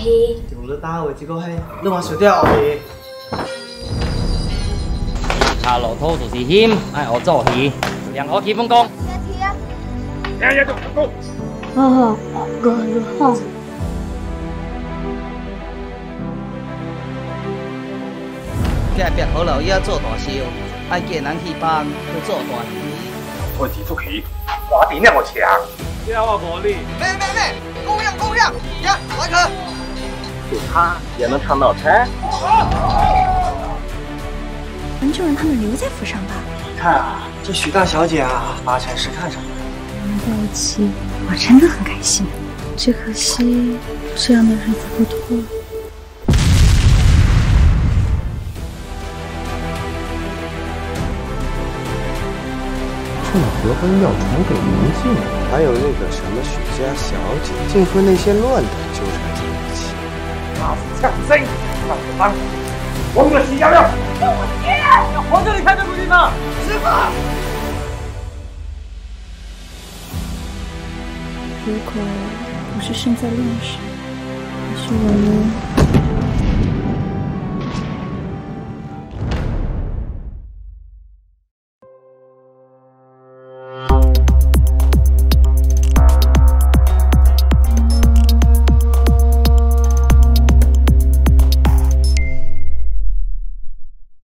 戏。 就你打的这个戏，你话谁钓戏？ 下路途就是险，爱学做戏，良好基本功。 呀，走。 哦，哥好。 隔壁好老爷做大事哦，爱叫人去帮去做大戏。 我提出去，我点那么强，要我魔力。 妹，供量，呀，来客。 就他也能唱到菜。 咱就让他们留在府上吧。 看啊，这许大小姐啊，发财是看上了。 我们在一起，我真的很开心。只可惜这样的日子不多了。 趁和风要传给民性， 还有那个什么许家小姐，竟和那些乱的纠缠在一起。 那是强生，让我当王的喜要了。 给我接！要皇上离开这个地方，师傅。 如果不是胜在乱世，也许我们